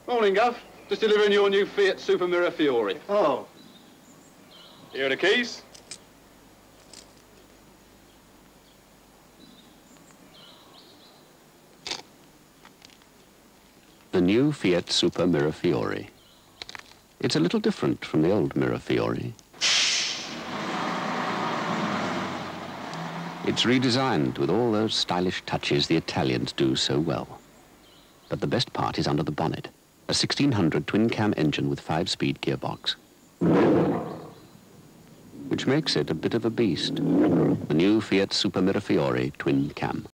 Morning, Guff. Just delivering your new Fiat Supermirafirafiori. Oh. Here are the keys. The new Fiat Supermirafirafiori. It's a little different from the old Mirafiori. It's redesigned with all those stylish touches the Italians do so well. But the best part is under the bonnet. A 1600 twin-cam engine with 5-speed gearbox, which makes it a bit of a beast. The new Fiat Supermirafirafiori twin-cam.